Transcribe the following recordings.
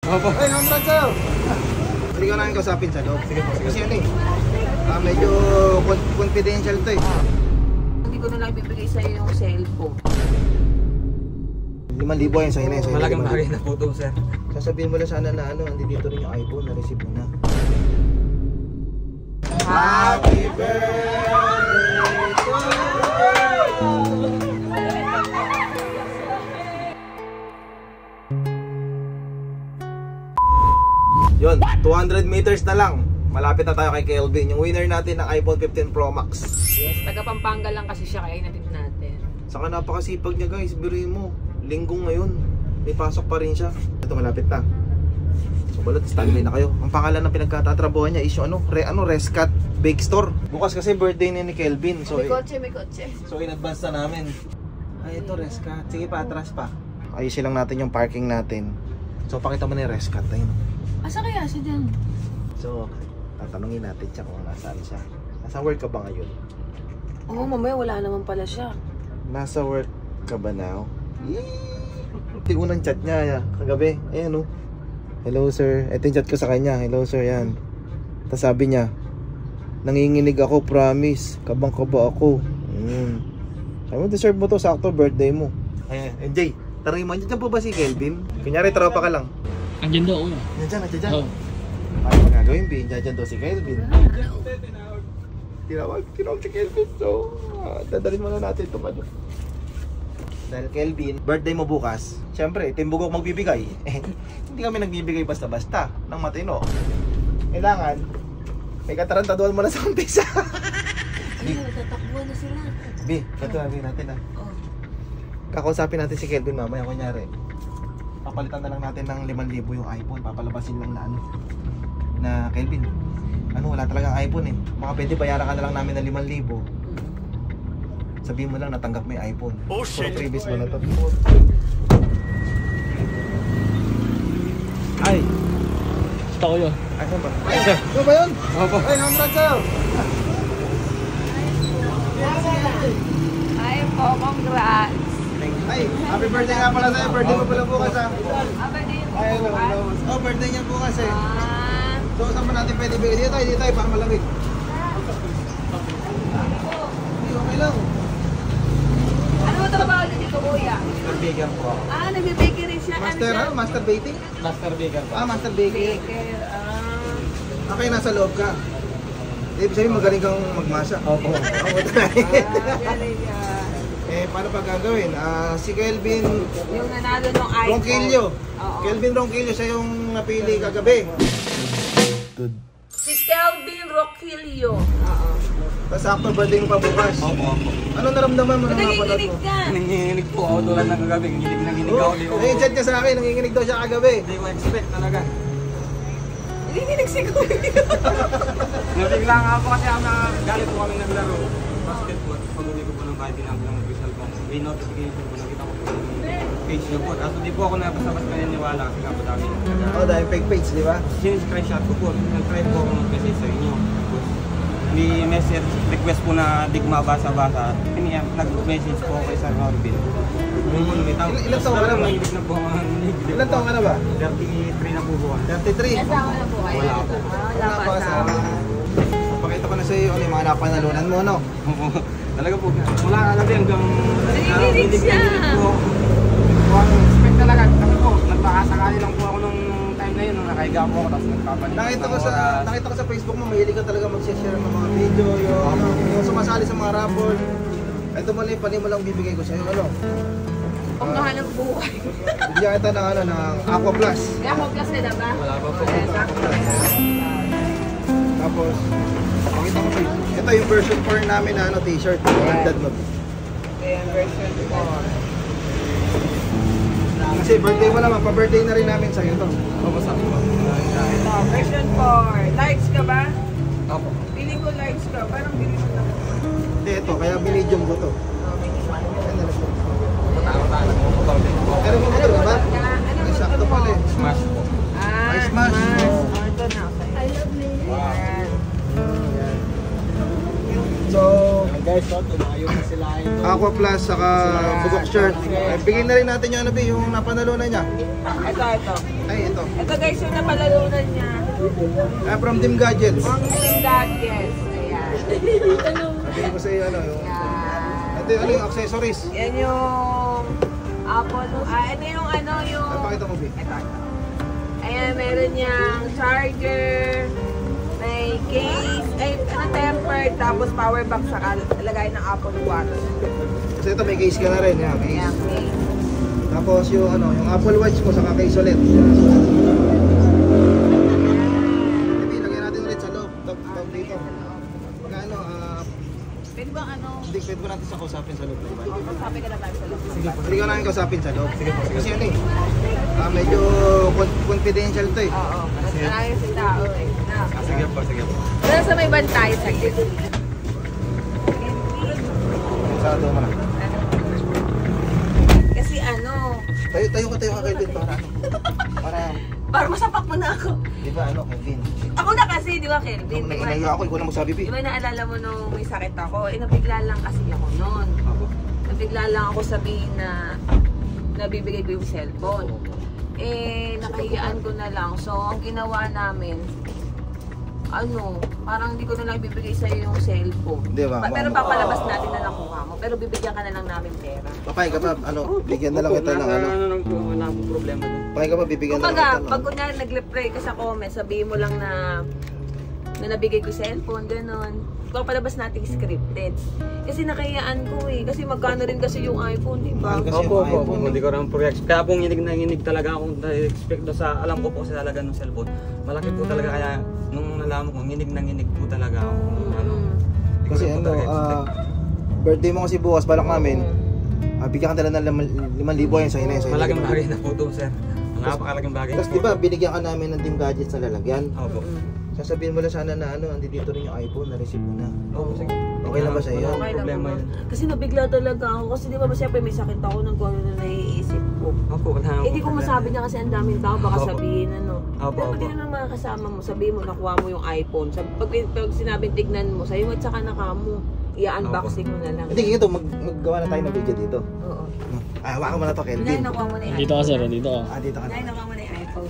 Opo. Ay, congrats sa'yo! Hindi ko namin kausapin sa loob. Sige po. Kasi ano medyo confidential to eh. Hindi ko na lang ibibigay sa'yo yung cellphone. 5,000 yan sa'yo na yun. Malaking bagay na po to, sir. Sasabihin mo lang sana na hindi dito rin yung iPhone, na-receive mo na. Happy birthday to you! Yun, 200 meters na lang. Malapit na tayo kay Kelvin, yung winner natin ng iPhone 15 Pro Max. Yes, taga Pampanga lang kasi siya, kaya inatid natin. Saka napakasipag niya guys, biruin mo. Linggong ngayon, may pasok pa rin siya. Ito malapit na. So balot, standby na kayo. Ang pangalan ng pinagkatatrabuhan niya is yung Rescat Bake Store. Bukas kasi birthday ni Kelvin. So, May kotse. So in advance na namin. Ay ito Rescat, sige pa, atras pa. Ayusin lang natin yung parking natin. So pakita mo na yung Rescat. Ayun. Asa kaya siya dyan? So, tatanungin natin siya kung nasaan siya. Nasa work ka ba ngayon? Oo, mamaya wala naman pala siya. Nasa work ka ba now? Ito yung unang chat niya kagabi. Ayan o. Hello sir. Ito yung chat ko sa kanya. Hello sir, yan. Tapos sabi niya, nanginginig ako, promise. Kabang-kaba ako. Sabi mo, deserve mo to, sakto birthday mo. Ayan, MJ, tarangin mo, dyan po ba si Kelvin? Kunyari, tropa ka lang. Andiyan daw, una. Nandiyan. Oo. Ano magagawin, Bin? Diyan daw si Kelvin. Tinawag si Kelvin. So, dadalhin mo na natin ito ano. Dahil Kelvin, birthday mo bukas. Siyempre, timbugok magbibigay. Hindi kami nagbibigay basta-basta ng matino. Kailangan, may katarantaduhan mo na sa umpisa. Ay, nagtatakbuhan na sila. Bi, katuwagin natin ha. Oh. Kakausapin natin si Kelvin mamaya. Kunyari, papalitan na lang natin ng 5,000 yung iPhone. Papalabasin lang na Kelvin, wala talagang iPhone eh. Baka pwede bayaran ka na lang namin ng 5,000. Sabihin mo lang natanggap mo yung iPhone. Oh shit! Puro previous mo na to. Ay! Gusto ko yun. Ay, saan ba? Ay, ito ba yun? Opo. Ay, congrats sa'yo! Ay po, congrats. Ay, happy birthday nga pala sa'yo. Birthday mo pala bukas ha. Birthday niyo Ay, po bukas? oh, birthday niya bukas eh. So, saan ba natin pwede bigay? Dito tayo, para malamig. Okay lang. Ano ba trabaho niyo dito, kuya? Master Baker po. Nagbe-bakery rin siya. Master, master baking? Master Baker po. Master baking. Baker, Okay, nasa loob ka. Ibig sabihin magaling kang magmasa. Opo. galing yan. Paano pa gagawin? Si Kelvin Yung nanalo ng iPhone. Ronquillo. Oo. Kelvin Ronquillo, siya yung napili kagabi. Si Kelvin Ronquillo. Oo. Tapos after birthday mo pa bukas. Opo. Anong naramdaman mo nang mapanood Nanginginig mo? ka. Nanginginig po ako tulad ng kagabi. Nanginginig ako. Chat niya sa akin, nanginginig daw siya kagabi. Hindi ko expect talaga. Nanginginig si kuya. Nabigla nga po kasi galit po kami naglaro. Basketball. Pag-uwi ko po ng bahay, pinaglang mag-visual po. May notification po, nakita ko po yung page niyo po. Kaso di po ako basta-basta naniniwala kasi nga po dami. Dahil fake page, di ba? Screenshot ko po. Nag-try po ako mag-message sa inyo. May message request po na di ko mabasa-basa. Nag-message po ako kay Sir Norbin. Ilan taon ka na ba? Nahilig na po ako. Ilan taon ka na ba? 33 na po po. 33. Kasama na po kayo? Wala po. Wala pa kasama. Pakita ko na sa iyo yung mga napanalunan mo, no? Talaga po. Mula kagabi hanggang Nanginginig siya. Expect talaga. Kasi po, nagpakasakali lang po ako nung time na yun. Nung nakahiga po ako, tapos nagpapalit. Nakita ko sa Facebook mo, mahilig ka talaga mag-share ng mga video, yung sumasali sa mga raffle. Ito mali, mo lang bibigay ko sa iyo, ano? Ang kahanap buhay. Bigyan kita ng Aqua Plus. Kaya ako plus na ba? Wala pa po. Tapos, pakita ko kayo. Ito yung version 4 namin na t-shirt. Branded mo. Ayan, version 4. Kasi birthday mo naman, pa-birthday na rin namin sa'yo ito. Opo, sa po. Ito, version 4. Likes ka ba? Opo. Feeling ko likes ka. Parang feeling ko lang. Hindi, ito. Kaya binidyo ko to. Ano mo ito, diba? Ay, sakto pala eh. Smash po. Ay, smash. Ito na. I love you. So, Guys, ito, tumayo Aqua Plus, saka bugok shirt. Ay, bigyan na rin natin yung ano, yung napanalunan niya. Ito. Ay, ito. Ito guys, yung napalalunan niya. From Team Gadgets. From Team Gadgets. Ayan. Sabihin ko sa iyo, ano, yung... Ayan. Ito yung, ano, yung accessories. Yan yung Apple. Ito yung ano, yung... Ay, pakita mo, B. Ito. Ayan, meron niyang charger, may case, tempered, tapos power bank, saka lagay ng Apple Watch. Kasi ito, may case ka na rin. Yan, case. Ayan, case. Tapos yung, ano, yung Apple Watch mo, saka case ulit. Lagyan natin ulit sa loob. Tag dito. Magkano, Pwede ba ano? hindi, pwede ba natin sa kausapin sa loob? Diba? Sabi ka na tayo sa loob. Sige po. Hindi ko namin kausapin sa loob. Sige po. Kasi ano eh, medyo confidential to eh. Oo, kasi marami si tao eh. Na. Sige po, sige po. Pero sa may bantay, saglit. Sarado mo na. Kasi ano, Tayo ka Kelvin para ano? Para, masapak mo na ako. di ba ano, Kelvin? Ako na kasi, di ba Kelvin? Nung Di ba? nanginayo ako, ikaw na magsabi, B. Di ba naalala mo nung may sakit ako? Nabigla lang kasi ako noon. Opo. Nabigla lang ako sabihin na nabibigay ko yung cellphone. Nakahiyaan ko na lang. So, ang ginawa namin, parang hindi ko na lang ibibigay sa'yo yung cellphone. Di ba? Pero papalabas natin na nakuha mo. Pero bibigyan ka na lang namin pera. Papay ka pa, bigyan na lang kita ng ano. Wala akong problema doon. Papay ka pa, bibigyan na lang Kumbaga, kita pag ng kunyari nag-reply ka sa comment, sabihin mo lang na nabigay ko cellphone, gano'n. Papalabas natin scripted. Kasi nakayaan ko eh. Kasi magkano rin kasi yung iPhone, di ba? Mahal kasi Opo, yung opo, iPhone. hindi ko rin project. Kaya po nginig na nginig talaga akong expect do sa, alam ko po sa talaga ng cellphone. Malaki po talaga kaya nung nalaman ko, nginig na nginig po talaga ako. Hindi ko Kasi rin po ano, talaga expect. birthday mo kasi bukas, balak namin. Bigyan ka talaga ng 5,000 yun sa'yo na yun. Malaking bagay na po ito, sir. Napakalaking bagay. Tapos di ba, binigyan ka namin ng Team Gadgets na lalagyan. Opo. Sasabihin mo lang sana na dito rin yung iPhone, na-receive mo na. Opo, sige. Okay lang ba sa iyo? Wala Okay lang problema po. yun. Kasi nabigla talaga ako. Kasi di ba siyempre may sakit ako ng kung ano na naiisip ko. Opo, wala akong Hindi ko problema. masabi niya kasi ang daming tao. Baka Opo. sabihin ano. Opo, Pero pati opo. naman mga kasama mo, sabihin mo nakuha mo yung iPhone. Pag sinabing tignan mo, sa'yo at saka nakamo. I-unboxing mo na lang. Hindi, ganito, maggawa na tayo ng video dito. Oo. Hawakan mo na to, Nay, Kelvin. nakuha mo na yung Dito ka iPhone. sir, dito ka. Dito ka na. Nay, nakuha mo na yung iPhone.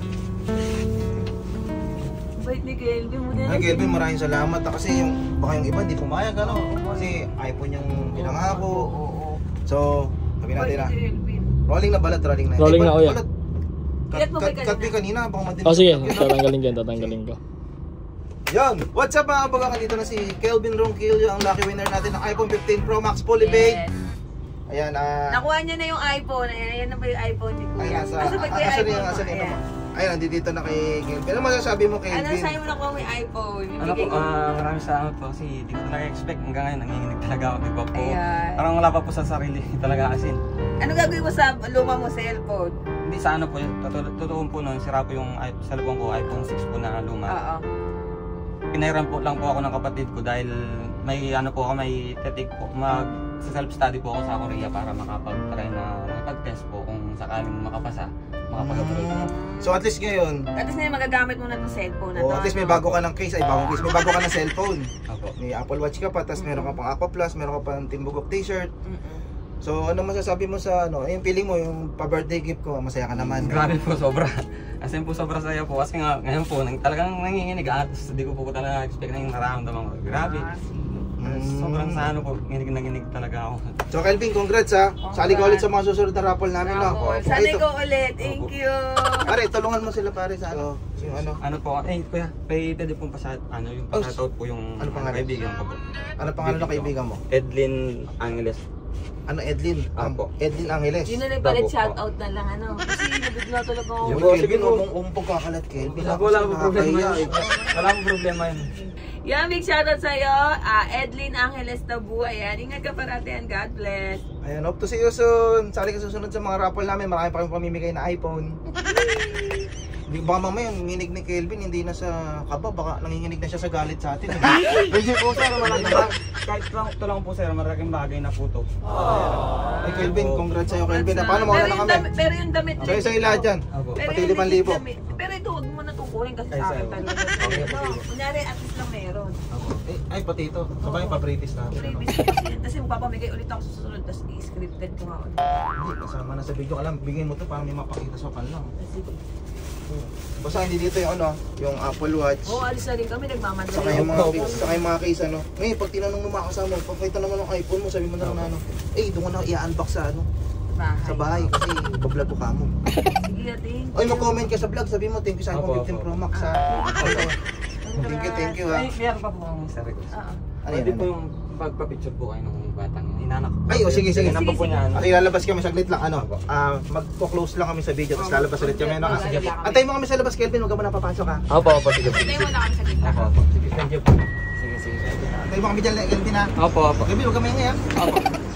Bait ni Kelvin mo din. Ay, Kelvin, maraming salamat. Kasi baka yung iba hindi pumayag, ano? Kasi iPhone yung pinangako. Oo. So, sabi natin na. Bait ni Kelvin. Rolling na balat, rolling na. Rolling na, kuya. Ilat mo ba yung Cut me kanina, baka madilim. Oh sige, tatanggalin ko. Yan! What's up mga baga? Dito na si Kelvin Ronquillo, ang lucky winner natin ng iPhone 15 Pro Max fully paid. Yes. Ayan, Nakuha niya na yung iPhone. Ayan na ba yung iPhone ni Kuya? ayan, Asa ba yung iPhone? asa Ayan. mo? Ayan, nandito na kay Kelvin. Ano masasabi mo, Ano Kelvin? sa'yo mo nakuha mo yung iPhone? Ano po, maraming salamat po kasi hindi ko talaga expect hanggang ngayon nanginginig talaga ako, di ba po? Ayan. Parang wala pa po sa sarili talaga asin. Ano gagawin mo sa luma mo cellphone? Hindi sa ano po, totoo po noon, sira po yung cellphone ko, iPhone 6 po na luma. Oo. Pinairan po lang po ako ng kapatid ko dahil may ano po ako, may tetik po, sa self-study po ako sa Korea para makapag-try na makapag-test po kung sakaling makapasa, makapag-apply po. So at least ngayon, At least ngayon magagamit mo na itong cellphone na to. at least may ano? bago ka ng case, bagong case, may bago ka ng cellphone. Opo. May Apple Watch ka pa, tapos meron ka pang Aqua Plus, meron ka pang Team Bugok t-shirt. Mm-mm. So ano masasabi mo sa yung feeling mo, yung pa-birthday gift ko, masaya ka naman. Grabe po, sobra. As in po, sobra saya po. Kasi nga, ngayon po, talagang nanginginig. At hindi ko po talaga expect na yung nararamdaman ko. Grabe. Sobrang sa ano po, nginig talaga ako. So Kelvin, congrats ha. Sali ka ulit sa mga susunod na raffle namin. No? Raffle. Sanay ko ulit. Thank you. Pare, tulungan mo sila pare sa yung ano. Ano po, kuya, pwede pong yung pa-shoutout po yung Ano pangalan? kaibigan ko po. Ano pangalan ng kaibigan mo? Edlin Angeles. Ano, Edlin? Apo. Edlin Angeles. Yun na rin pala Dabo po. shoutout na lang ano. Kasi nabigla talaga ako. Yun. Kelvin, Sige po. umpog kakalat Kelvin. Wala po problema Nakakahiya, yun. Wala po problema yun. Yan, big shoutout sa'yo. Edlin Angeles Tabu. Ayan, ingat ka parati and God bless. Ayan, hope to see you soon. Sali ka susunod sa mga raffle namin. Marami pa kami pamimigay na iPhone. Baka mamaya yung nginig ni Kelvin hindi na sa kaba, baka nanginginig na siya sa galit sa atin. Hindi po sir, kahit ito lang po sir, malaking bagay na po to. Ay Kelvin, congrats sa'yo Kelvin. Paano mawala na kami? Pero yung damit So isa lahat dyan. Opo. Pero Pati yung 5,000. damit- Pero ito, huwag mo na itong siguraduhin kasi sa akin talaga. No, kunyari at least lang meron. Ay, pati ito. Sabay, pa-British natin. Previous kasi, kasi magpapamigay ulit ako sa susunod, tapos i-scripted ko nga ulit. Hindi, kasama na sa video ka lang. Bigyan mo to para may mapakita sa panlang. Sige. Basta hindi dito yung ano, yung Apple Watch. Oo, alis na rin kami, nagmamadali. Saka yung mga case, saka yung mga case ano. Ngayon, pag tinanong mo mga kasama, pagkita naman ng iPhone mo, sabi mo na lang na ano, doon ka na i-unbox sa ano, sa bahay kasi bablog ko kamo. Sige, ating. Oy, mag-comment ka sa vlog, sabi mo, thank you sa iPhone 15 Pro Max ha. Thank you ha. Meron pa po akong isa request. Ano Pwede yan? po yung pagpa-picture po kayo ng batang inanak ko. Ay, sige. Inanak po niya. At ilalabas kami saglit lang, ano, magpo-close lang kami sa video, tapos lalabas ulit kami, ano, sige. Antay mo kami sa labas, Kelvin, huwag ka muna papasok ha. Opo, sige. Antay mo na kami sa gitna. Opo. Sige, thank you po. Sige. Antay mo kami dyan, Kelvin ha. Opo. Kelvin, huwag ka maingay ha. Opo.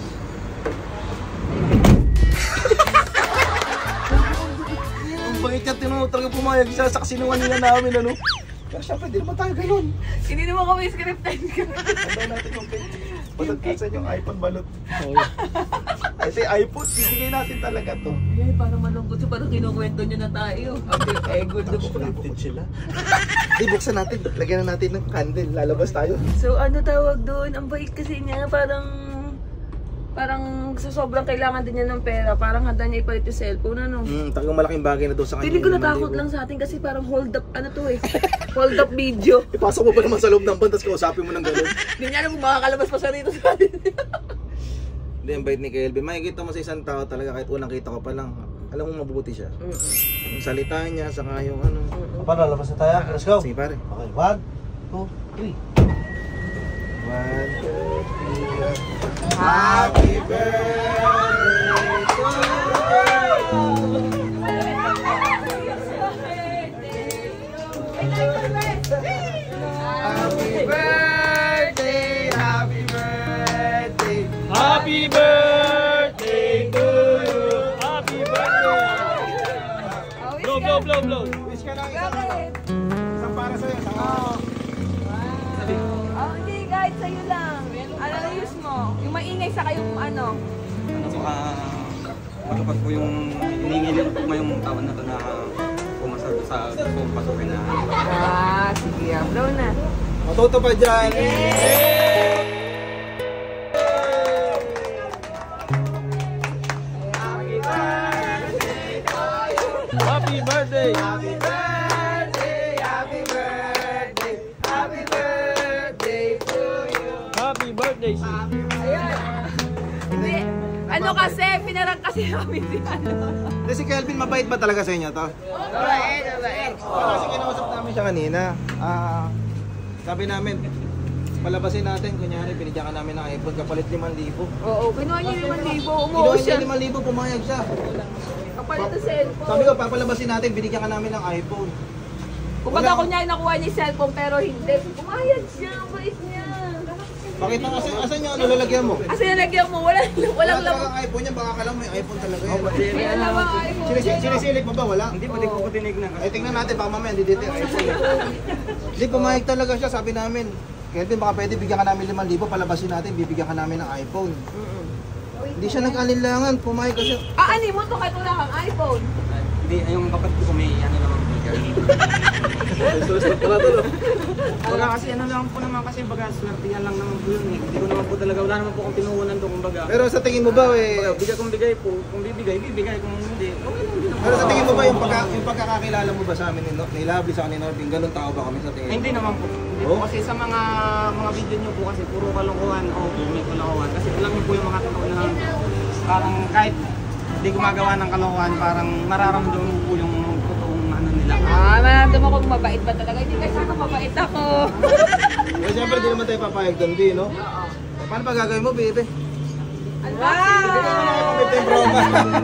Ang bait niya, tinanong talaga pumayag siya sa kasinungalingan namin, ano. Pero syempre, di naman tayo ganun. Hindi naman kami scripted. Andaw natin yung balot yung iPhone balot. Oh, Kasi iPhone, bibigay natin talaga to. Ay, parang malungkot siya, parang kinukwento niyo na tayo. Good na po. Scripted sila. Di, buksan natin. Lagyan na natin ng candle. Lalabas tayo. So ano tawag doon? Ang bait kasi niya, parang sa sobrang kailangan din niya ng pera, parang handa niya ipalit yung cellphone, ano? Talagang malaking bagay na doon sa kanya. Pili ko natakot lang sa atin kasi parang hold up, ano to eh, hold up video. Ipasok mo pa naman sa loob ng van, tapos kausapin mo ng gano'n. Hindi niya alam kung makakalabas pa siya rito sa atin. Hindi, ang bait ni Kelvin. Makikita mo sa isang tao talaga, kahit unang kita ko pa lang. Alam mo mabubuti siya. Yung salita niya, saka yung ano. Paano, labas na tayo? Let's go. Sige pare. Okay, 1, 2, 3. 1, 2, 3. Happy birthday to Happy birthday, happy birthday. Happy birthday to you. Happy birthday. Blow. Wish ka lang isang para sa'yo. Oh, hindi guys, sa'yo lang. Ano use mo? Yung maingay sa kayong ano? Matupad po yung hiningilin po yung tao na to na pumasal sa pasukin na. Sige, blow na. Matuto pa dyan. Happy birthday. Happy birthday, happy birthday, happy birthday to you. Happy birthday. Hindi. Ano kasi, pinarang kasi namin si ano. Hindi, si Kelvin, mabait ba talaga sa inyo to? Mabait. Kasi kinausap namin siya kanina. Sabi namin, palabasin natin, kunyari, binigyan ka namin ng iPhone, kapalit 5,000. Oo, kinuha niya yung 5,000. Kinuha Umuwi siya. niya 5,000, pumayag siya. Kapalit ng cellphone. Sabi ko, papalabasin natin, binigyan ka namin ng iPhone. Kumbaga kunyari nakuha niya yung cellphone pero hindi. Pumayag siya, ang bait niya. Pakita kasi, asan yung ano lalagyan mo? Kasi nalagyan mo, walang Wala lamang. talagang iPhone niya, baka ka lang may iPhone talaga yan. Walang lamang iPhone. Sinisilip mo ba? Wala? Hindi po, di ko po tinignan. Ay, tingnan natin, baka mamaya, hindi dito yung iPhone. Hindi, pumayag talaga siya, sabi namin. Kelvin, baka pwede bigyan ka namin 5,000, palabasin natin, bibigyan ka namin ng iPhone. Hindi siya nag-alinlangan, pumayag kasi. Ani mo to kahit wala kang iPhone. Hindi, yung kapatid ko may ano naman bigay. Baga kasi ano lang po naman kasi baga swertihan lang naman po yun eh. Hindi ko naman po talaga, wala naman po akong pinuhunan to kumbaga. Pero sa tingin mo ba, Baga, bigay kung bigay po, kung bibigay, bibigay, kung hindi, okay lang din pero sa tingin mo ba yung pagkakakilala mo ba sa amin ni Lovely sa ni Norbin, ganun tao ba kami sa tingin mo? Hindi naman po. Hindi po kasi sa mga video nyo po kasi puro kalokohan o may kalokohan. Kasi alam niyo po yung mga tao na parang kahit hindi gumagawa ng kalokohan, parang nararamdaman mo po yung totoong ano nila. Maramdaman ko mabait ba talaga. Hindi kasi ako mabait ako. Pero siyempre di naman tayo papayag doon, di, no? Paano pa gagawin mo, baby? Wow! Hindi ka naman nakapamit yung broma.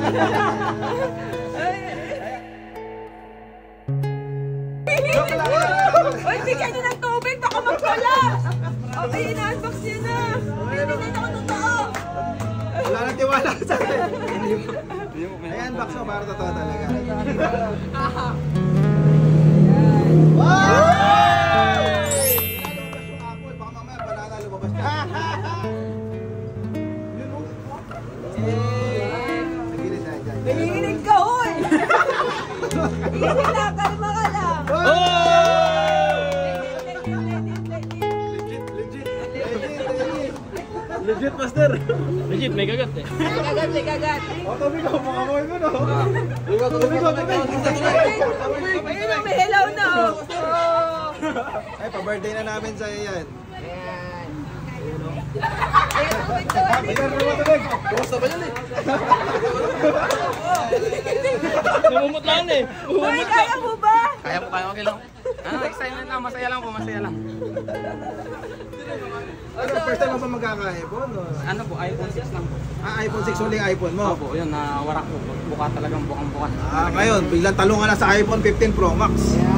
Uy, bigyan niyo ng tubig, baka mag-collapse! Okay, ina-unbox niyo na! Hindi na ako totoo! Wala nang tiwala sa akin. Hindi mo Ayan, box mo, para totoo talaga. Aha. Wow! Lumabas yung apple, baka mamaya banana lumabas ka. Yun, oh. Sa gilid na, dyan. Nanginginig ka, hoy! Easy lang, kalma ka lang! Oh! Legit, master. Legit, may kagat eh. May kagat. Tabi ko, makamoy mo no. Ayun, may hello na. Oh. Ay, pa-birthday na namin sa'yo yan. Ayan. Ayun, tubig. Kumusta ba yan eh? Namumutlaan eh. Uy, kaya mo ba? Kaya po kayo, okay lang. Excited lang, masaya lang po, masaya lang. Ano, first time mo ba magkaka-iPhone? Ano po, iPhone 6 lang po. iPhone 6 uling iPhone mo? Opo, yun, warak po. Buka talagang bukang-bukas. Ngayon, biglang talong ka na sa iPhone 15 Pro Max.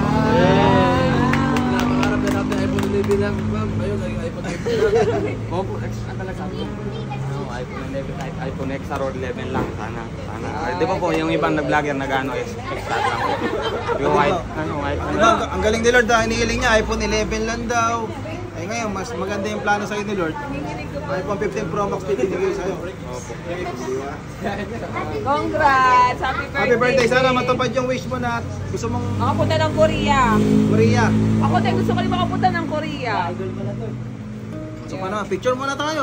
Pangarap na natin iPhone 11 lang, ma'am. Ayun, iPhone 11. Opo, talaga po. iPhone 11 kahit iPhone XR or 11 lang sana. Di ba po yung ibang nag-vlogger nag-ano extra lang po. Yung iPhone Diba, ang galing ni Lord dahil hinihiling niya, iPhone 11 lang daw. Ay ngayon, mas maganda yung plano sa'yo ni Lord. iPhone 15 Pro Max pinigay sa'yo. Opo. Diba? Congrats! Happy birthday! Happy birthday! Sana matupad yung wish mo na gusto mong Makapunta ng Korea. Korea. Ako din, gusto ko rin makapunta ng Korea. So ano, picture muna tayo.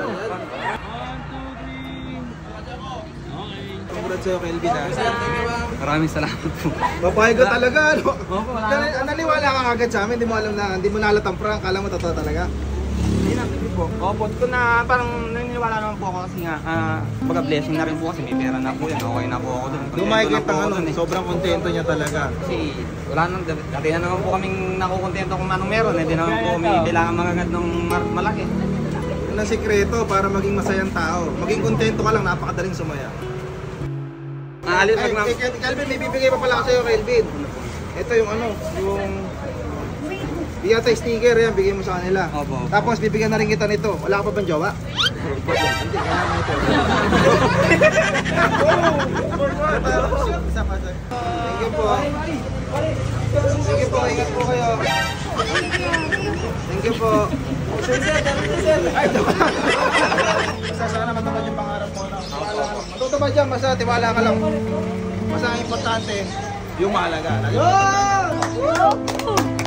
Congrats sa'yo, Kelvin. Maraming salamat po. Papayag ka talaga, ano? Opo, wala. Naniwala ka agad sa amin, hindi mo alam na, hindi mo nalatang prank, kala mo totoo talaga. Hindi na po. Opo, ko na parang naniniwala naman po ako kasi nga, baga blessing na rin po kasi may pera na po yan. Okay na po ako dun. Nung makikita ang ano, sobrang kontento niya talaga. Kasi wala nang, dati na naman po kaming nakukontento kung anong meron. Hindi naman po may kailangan magagad ng malaki. Yun ang sikreto para maging masayang tao. Maging kontento ka lang, napakadaling sumaya. Alit Ay, lang. Calvin, may bibigay pa pala ako sa'yo, Kelvin. Ito yung ano, yung... Iyata sticker yan, bigay mo sa kanila. Opo. Tapos bibigyan na rin kita nito. Wala ka pa bang jowa? Hindi, kailangan mo ito. Thank you po. Thank you po, ingat po kayo. Thank you po. Ay, basta sana matupad yung pangarap mo. Matutupad yan, basta tiwala ka lang. Basta ang importante, yung mahalaga. Ayun!